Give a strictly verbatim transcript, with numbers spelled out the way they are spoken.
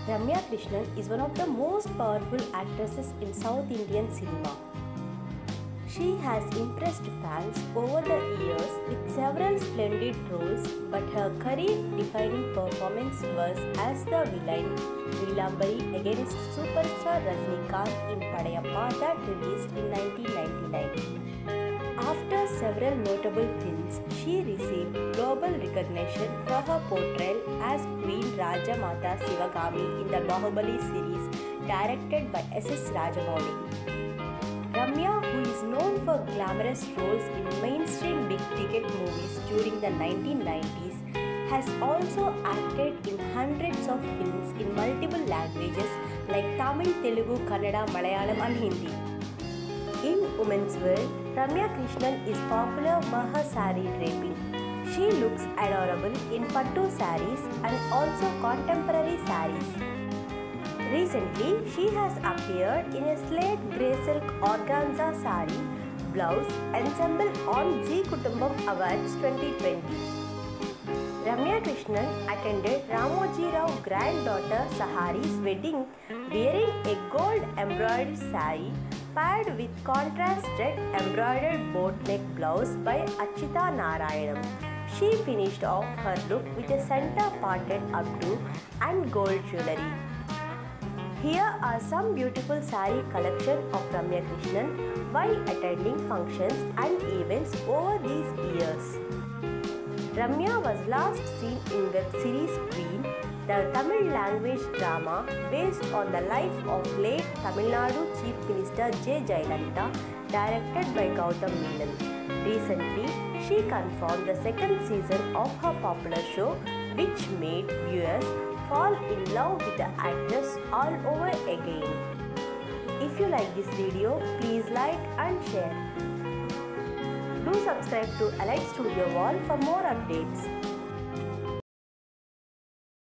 Ramya Krishnan is one of the most powerful actresses in South Indian cinema. She has impressed fans over the years with several splendid roles, but her career-defining performance was as the villain Neelambari against superstar Rajinikanth in Padayappa that released in nineteen ninety-nine. After several notable films, she received global recognition for her portrayal as Queen Rajamata Sivagami in the Bahubali series directed by S S Rajamouli. Ramya, who is known for glamorous roles in mainstream big-ticket movies during the nineteen nineties, has also acted in hundreds of films in multiple languages like Tamil, Telugu, Kannada, Malayalam and Hindi. In women's world, Ramya Krishnan is popular for her saree draping. She looks adorable in pattu sarees and also contemporary sarees. Recently, she has appeared in a slate grey silk organza saree blouse ensemble on Zee Kutumbam Awards twenty twenty. Ramya Krishnan attended Ramoji Rao granddaughter Sahari's wedding wearing a gold embroidered saree paired with contrast red embroidered boat neck blouse by Achita Narayanam. She finished off her look with a center parted updo and gold jewellery. Here are some beautiful saree collection of Ramya Krishnan while attending functions and events over these years. Ramya was last seen in web series Queen, the Tamil language drama based on the life of late Tamil Nadu Chief Minister J. Jayalalitha, directed by Gautam Menon. Recently, she confirmed the second season of her popular show, which made viewers fall in love with the actress all over again. If you like this video, please like and share. Do subscribe to Elite Studio Wall for more updates.